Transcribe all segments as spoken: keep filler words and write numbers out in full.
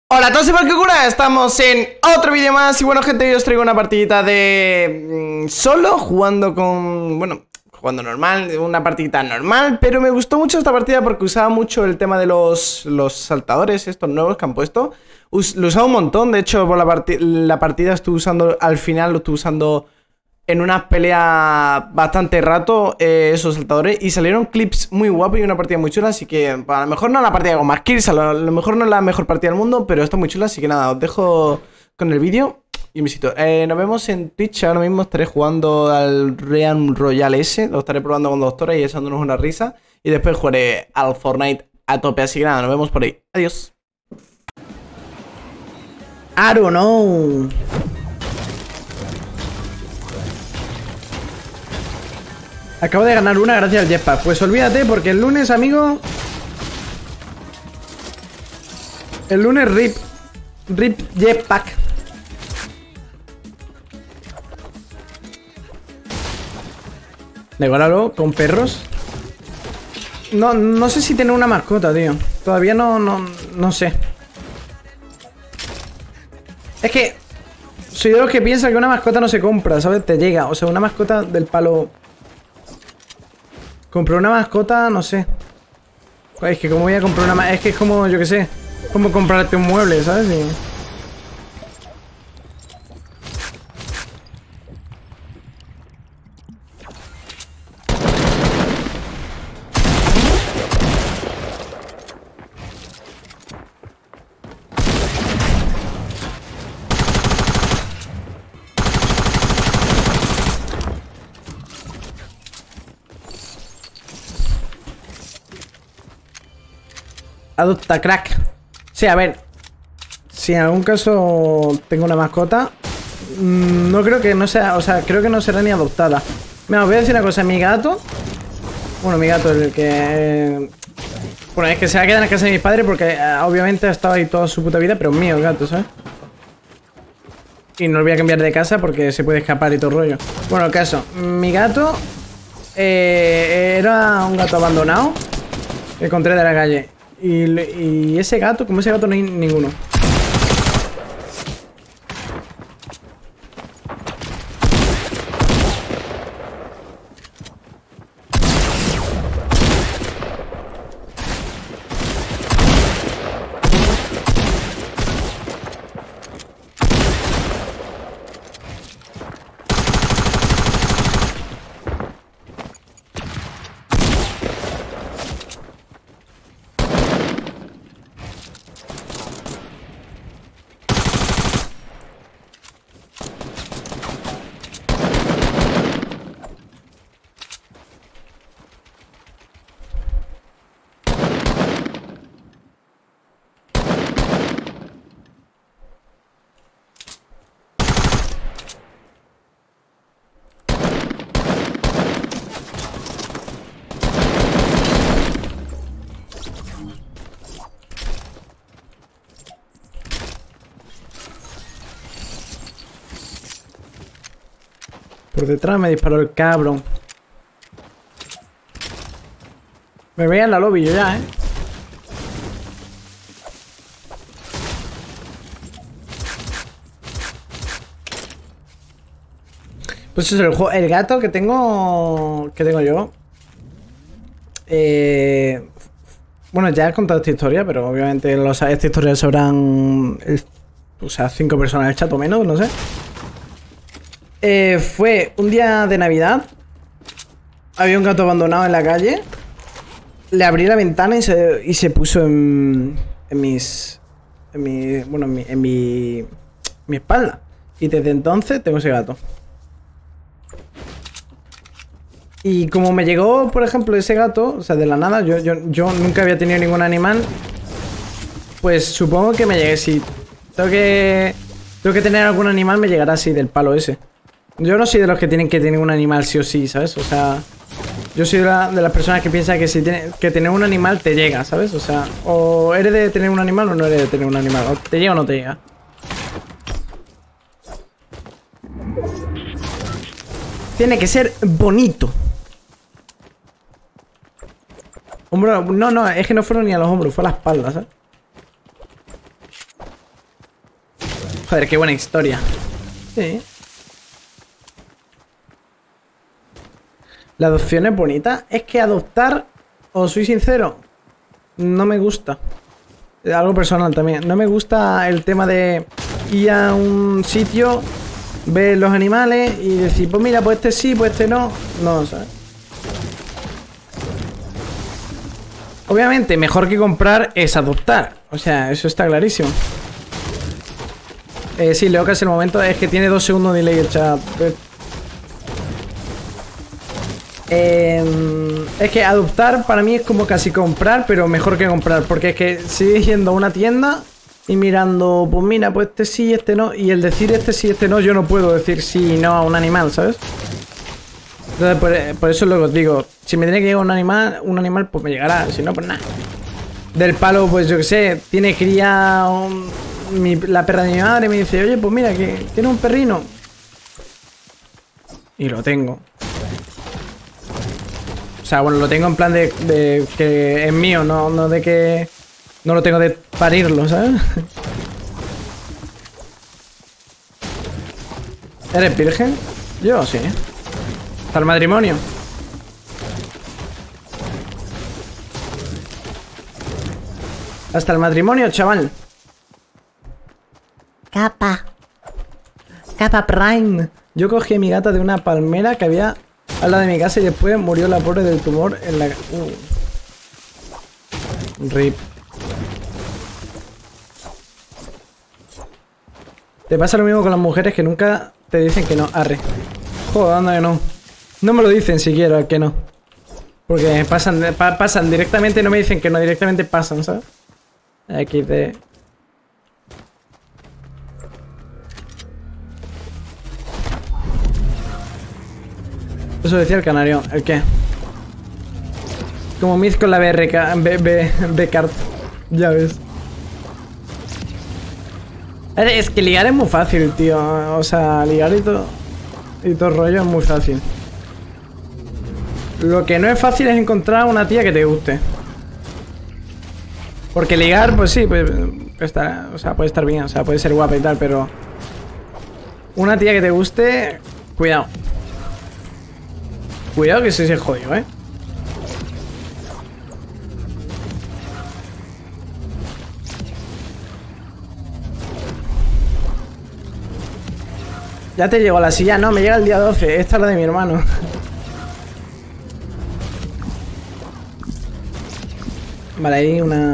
Hola a todos y por qué cura, estamos en otro vídeo más. Y bueno gente, yo os traigo una partidita de mmm, solo, jugando con, bueno, jugando normal, una partidita normal. Pero me gustó mucho esta partida porque usaba mucho el tema de los, los saltadores, estos nuevos que han puesto. Us, lo usaba un montón, de hecho por la, part la partida estuve usando, al final lo estuve usando en una pelea bastante rato, eh, esos saltadores. Y salieron clips muy guapos y una partida muy chula. Así que a lo mejor no la partida con más kills, a lo, a lo mejor no es la mejor partida del mundo, pero está muy chula. Así que nada, os dejo con el vídeo y un besito. eh, Nos vemos en Twitch. Ahora mismo estaré jugando al Realm Royale S. Lo estaré probando con Doctora y echándonos una risa. Y después jugaré al Fortnite a tope. Así que nada, nos vemos por ahí. Adiós. I don't know. Acabo de ganar una gracias al jetpack. Pues olvídate porque el lunes, amigo, el lunes rip Rip jetpack. Devoralo con perros. No, no sé si tener una mascota, tío. Todavía no, no, no sé. Es que soy de los que piensa que una mascota no se compra, ¿sabes? Te llega, o sea, una mascota del palo. Compré una mascota, no sé. Es que como voy a comprar una mascota. Es que es como, yo qué sé, como comprarte un mueble, ¿sabes? Y... Adopta, crack. Sí, a ver. Si en algún caso tengo una mascota, mmm, no creo que no sea. O sea, creo que no será ni adoptada. Mira, os voy a decir una cosa. Mi gato. Bueno, mi gato, el que. Bueno, es que se va a quedar en casa de mis padres porque eh, obviamente ha estado ahí toda su puta vida, pero es mío el gato, ¿sabes? Y no lo voy a cambiar de casa porque se puede escapar y todo el rollo. Bueno, el caso. Mi gato. Eh, era un gato abandonado que encontré de la calle. Y, y ese gato, como ese gato no hay ninguno. Por detrás me disparó el cabrón. Me veía en la lobby yo ya, ¿eh? Pues eso es el juego. El gato que tengo... Que tengo yo. Eh... Bueno, ya he contado esta historia, pero obviamente los, esta historia sabrán... El, o sea, cinco personas en el chat o menos, no sé. Eh, fue un día de Navidad. Había un gato abandonado en la calle. Le abrí la ventana y se, y se puso en, en mis... En mi... Bueno, en mi, en mi... mi espalda. Y desde entonces tengo ese gato. Y como me llegó, por ejemplo, ese gato, o sea, de la nada, yo, yo, yo nunca había tenido ningún animal. Pues supongo que me llegue. Si tengo que... Tengo que tener algún animal, me llegará así del palo ese. Yo no soy de los que tienen que tener un animal sí o sí, ¿sabes? O sea, yo soy de, la, de las personas que piensan que si tiene, que tener un animal te llega, ¿sabes? O sea, o eres de tener un animal o no eres de tener un animal. O te llega o no te llega. Tiene que ser bonito. Hombro, no, no, es que no fueron ni a los hombros, fue a la espalda, ¿sabes? Joder, qué buena historia. Sí. La adopción es bonita. Es que adoptar, os soy sincero, no me gusta. Algo personal también. No me gusta el tema de ir a un sitio, ver los animales y decir, pues mira, pues este sí, pues este no. No, ¿sabes? Obviamente, mejor que comprar es adoptar. O sea, eso está clarísimo. Eh, sí, Leo, que es el momento. Es que tiene dos segundos de delay el chat. Eh, es que adoptar para mí es como casi comprar, pero mejor que comprar. Porque es que sigues yendo a una tienda y mirando, pues mira, pues este sí, este no. Y el decir este sí, este no, yo no puedo decir sí y no a un animal, ¿sabes? Entonces, por, por eso luego os digo, si me tiene que llegar un animal, un animal, pues me llegará. Si no, pues nada. Del palo, pues yo que sé, tiene cría un, mi, la perra de mi madre me dice, oye, pues mira, que tiene un perrino. Y lo tengo. O sea, bueno, lo tengo en plan de, de que es mío, no, no de que no lo tengo de parirlo, ¿sabes? ¿Eres virgen? Yo sí. Hasta el matrimonio. Hasta el matrimonio, chaval. Capa. Capa Prime. Yo cogí a mi gata de una palmera que había al lado de mi casa y después murió la pobre del tumor en la... Uh. Rip. Te pasa lo mismo con las mujeres que nunca te dicen que no. Arre. Joder, anda que no. No me lo dicen siquiera que no. Porque pasan, pa pasan directamente, no me dicen que no, directamente pasan, ¿sabes? Aquí de... Eso decía el canario. ¿El qué? Como Miz con la B R K, B, B, B card. Ya ves. Es que ligar es muy fácil, tío. O sea, ligar y todo y todo rollo es muy fácil. Lo que no es fácil es encontrar una tía que te guste. Porque ligar, pues sí, pues, está, o sea, puede estar bien, o sea, puede ser guapa y tal, pero una tía que te guste, cuidado. Cuidado que ese es jodido, ¿eh? Ya te llegó la silla, no, me llega el día doce, esta es la de mi hermano. Vale, ahí una...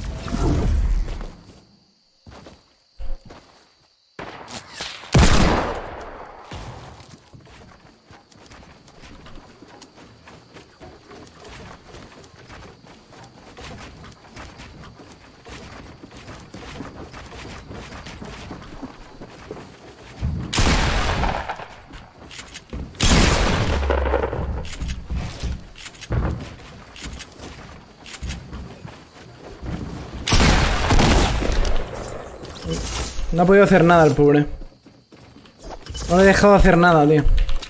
No ha podido hacer nada el pobre. No le he dejado hacer nada, tío.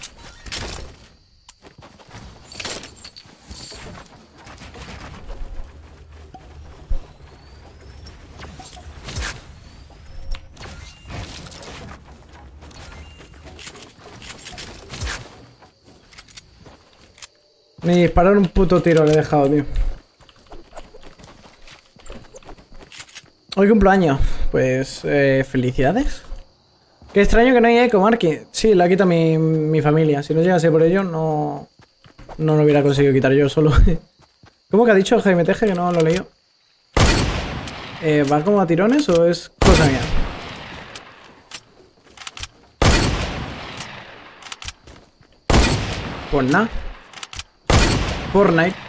Ni disparar un puto tiro le he dejado, tío. Hoy cumpleaños. Pues, eh, felicidades. Qué extraño que no hay eco, Marky. Sí, la quita mi, mi familia. Si no llegase por ello, no... No lo hubiera conseguido quitar yo solo. ¿Cómo que ha dicho Jaime Teje que no lo he leído? Eh, ¿Va como a tirones o es cosa mía? Pues nada. Fortnite.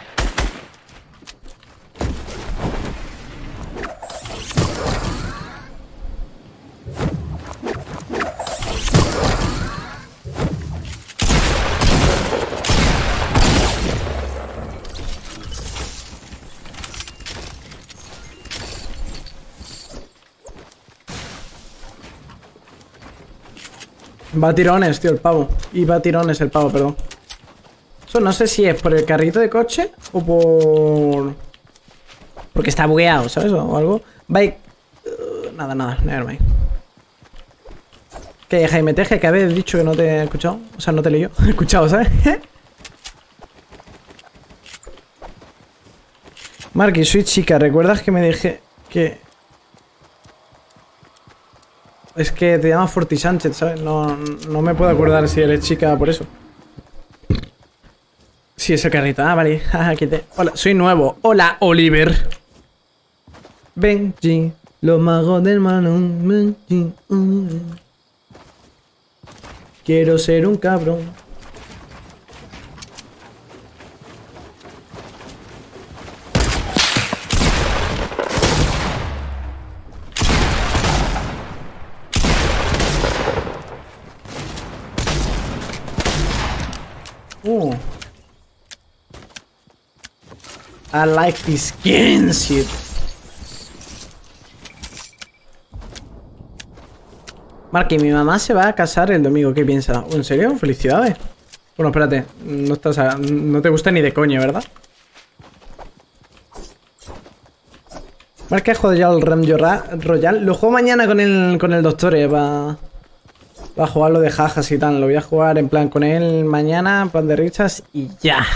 Va a tirones, tío, el pavo. Y va a tirones el pavo, perdón. Eso no sé si es por el carrito de coche o por... Porque está bugueado, ¿sabes? O algo. Bike... Uh, nada, nada, nevermind. Que Jaime Teje, que habéis dicho que no te he escuchado. O sea, no te he leído. He escuchado, ¿sabes? Marky, soy chica. ¿Recuerdas que me dije que... Es que te llamas Forti Sánchez, ¿sabes? No, no me puedo acordar si eres chica por eso. Sí, es el carrito. Ah, vale. Aquí te... Hola, soy nuevo. Hola, Oliver. Benji, los magos del balón. Benji. Uh. Quiero ser un cabrón. Uh. I like this skin shit. Marky, mi mamá se va a casar el domingo. ¿Qué piensa? ¿En serio? ¡Felicidades! Bueno, espérate. No, estás a... no te gusta ni de coño, ¿verdad? Marky ha jugado ya el Ram Royal. Lo juego mañana con el, con el doctor, eh. Va... va a jugar lo de jajas y tal. Lo voy a jugar en plan con él mañana, pan de richas y ya.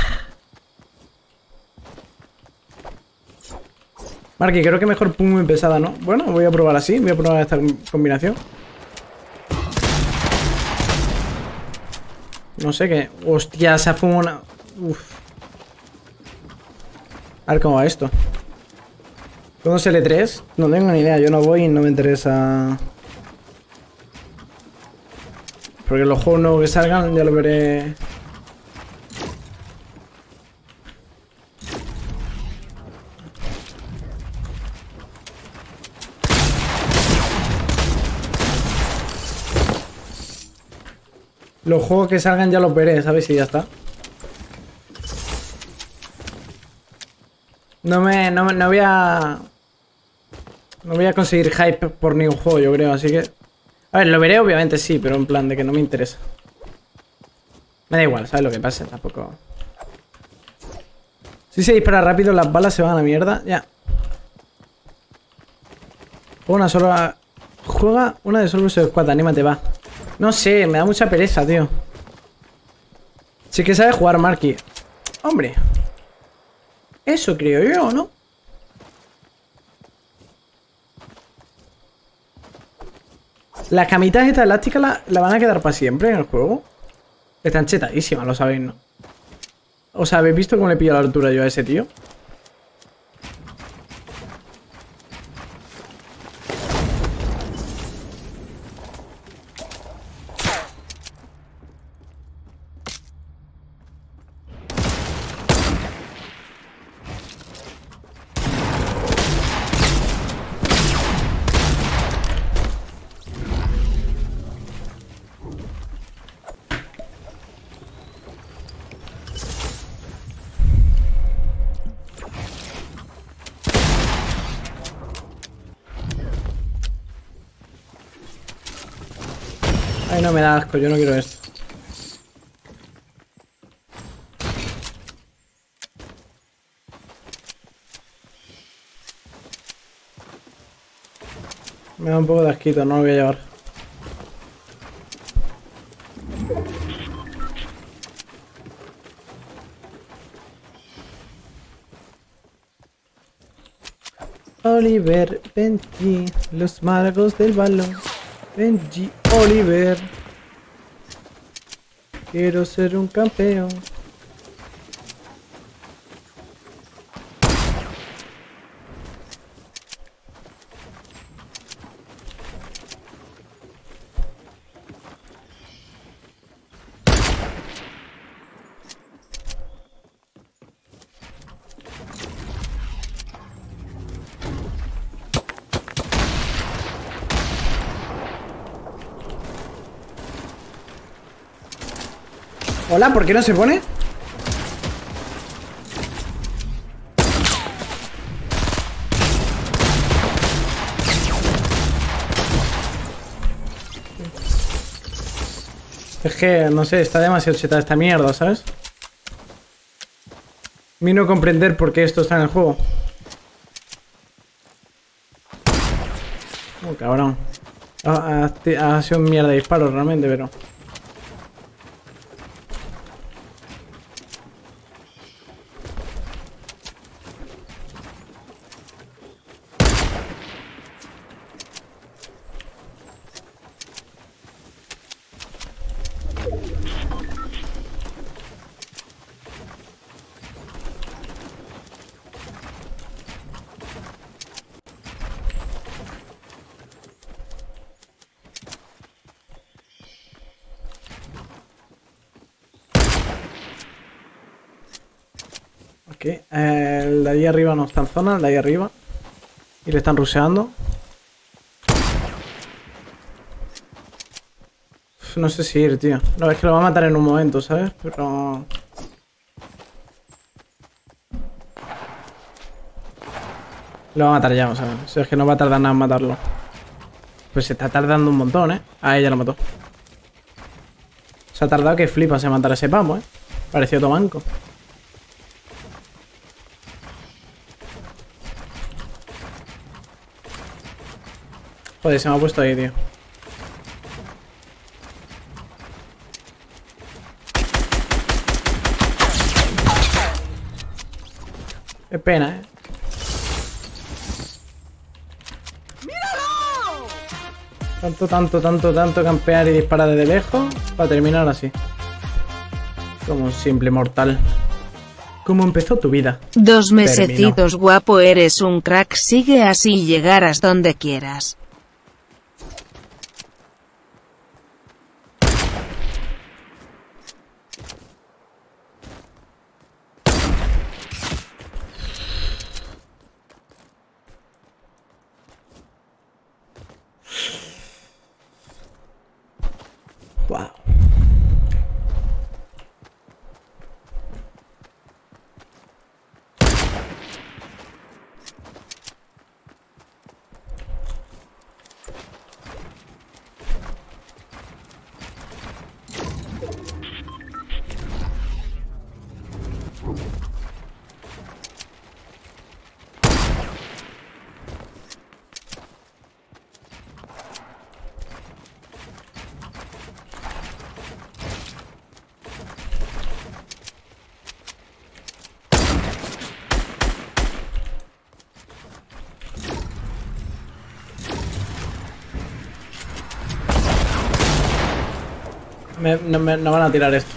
Marky, creo que mejor pum muy pesada, ¿no? Bueno, voy a probar así. Voy a probar esta combinación. No sé qué. Hostia, se ha fumado una... Uf. A ver cómo va esto. ¿Cuándo es L tres? No tengo ni idea. Yo no voy y no me interesa. Porque los juegos nuevos que salgan ya lo veré. Los juegos que salgan ya los veré, ¿sabes? Y ya está. No me, no, no voy a... No voy a conseguir hype por ningún juego, yo creo, así que... A ver, lo veré obviamente sí, pero en plan de que no me interesa. Me da igual, ¿sabes lo que pasa? Tampoco... Si se dispara rápido, las balas se van a la mierda. Ya. Juega una sola... Juega una de solo Squad, anímate, va. No sé, me da mucha pereza, tío. Sí que sabe jugar Marky. Hombre. Eso creo yo, ¿no? Las camitas estas elásticas la, la van a quedar para siempre en el juego. Están chetadísimas, lo sabéis, ¿no? O sea, ¿habéis visto cómo le pillo la altura yo a ese tío? Ay, no me da asco, yo no quiero esto. Me da un poco de asquito, no lo voy a llevar. Oliver, Benji, los magos del balón. Benji, Oliver. Quiero ser un campeón. Hola, ¿por qué no se pone? Es que, no sé, está demasiado chetada esta mierda, ¿sabes? Mi no comprender por qué esto está en el juego. Oh, cabrón. Ha, ha, ha sido un mierda de disparo realmente, pero... Ok, eh, el de ahí arriba no está en zona, el de ahí arriba. Y le están rusheando. Uf, no sé si ir, tío. No, es que lo va a matar en un momento, ¿sabes? Pero... Lo va a matar ya, ¿sabes? O sea, es que no va a tardar nada en matarlo. Pues se está tardando un montón, ¿eh? Ah, ella lo mató. Se ha tardado que flipas en matar a ese pavo, ¿eh? Pareció tomanco. Joder, se me ha puesto ahí, tío. Qué pena, ¿eh? ¡Míralo! Tanto, tanto, tanto, tanto campear y disparar desde lejos para terminar así. Como un simple mortal. ¿Cómo empezó tu vida? Dos mesecitos, guapo, eres un crack, sigue así y llegarás donde quieras. Wow. Me, no, me, no van a tirar esto.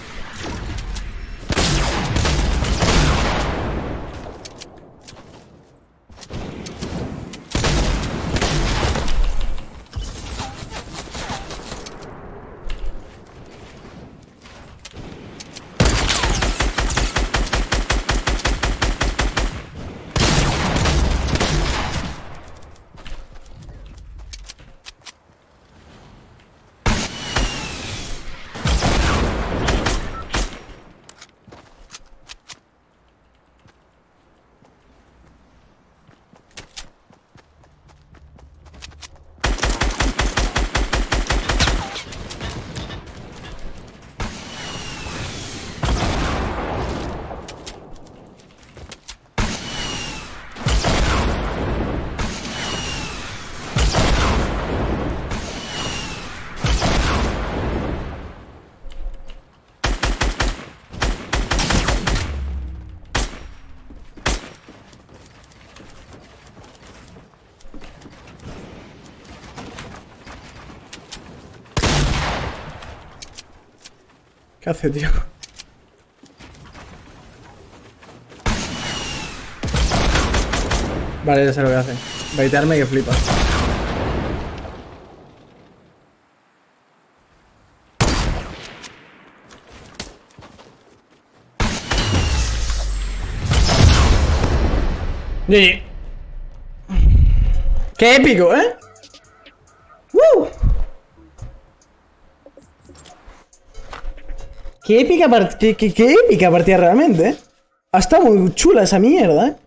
¿Qué hace, tío? Vale, ya sé lo que hace. Baitearme que flipa. G G. ¡Qué épico, eh! ¡Woo! Qué épica partida, qué, qué épica partida realmente, ¿eh? Ha estado muy chula esa mierda, ¿eh?